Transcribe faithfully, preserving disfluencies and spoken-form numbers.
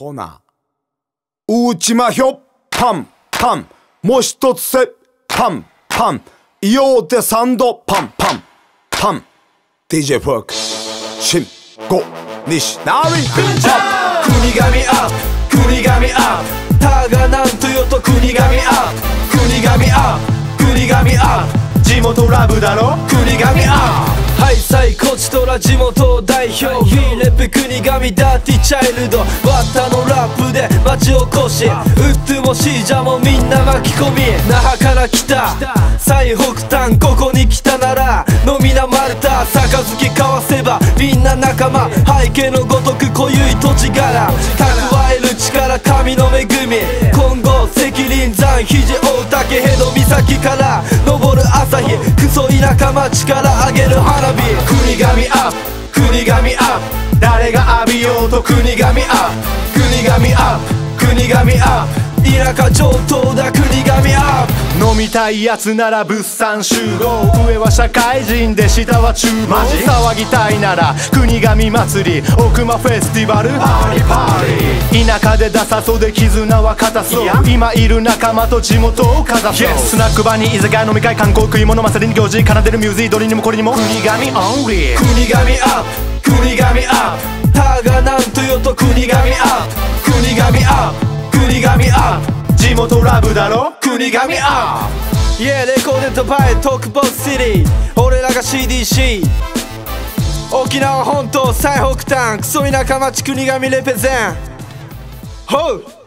ほなうちまひょパンパンもう一つせパンパンイオテサンドパンパンパン ディージェー フォーク新五西ナリ国神アップ国神アップたがなんとよと国神アップ国神アップ国神アップ地元ラブだろ国神アップはいさいこちとら地元代表 We レップ国神ダーティチャイルドワッタのラップで町おこしウッドもシージャもみんな巻き込み那覇から来た最北端ここに来たなら飲みなマルタ杯交わせばみんな仲間背景のごとく濃ゆい土地柄蓄える力神の恵み今後石林山肘大竹ヘド岬から昇る朝日クソ田舎町から上げる花火国神アップ国神アップ誰が浴びようと国神アップ国神アップ国神アップ田舎上等だ国神アップ飲みたいやつなら物産集合上は社会人で下は厨房騒ぎたいなら国神祭り奥間フェスティバルパーリパーリ田舎でダサそうで絆は固そう今いる仲間と地元をかざそう、yes、スナック場に居酒屋飲み会観光食い物祭りに行事奏でるミュージードリにもこれにも国神オンリー国神アップ国神アップたがなんとよと国神アップ国神アップ国神アップ地元ラブだろ国神アップ Yeah レコーデッドバイトークボスシティ俺らが シーディーシー 沖縄本島最北端クソ田舎町国神レペゼンホウ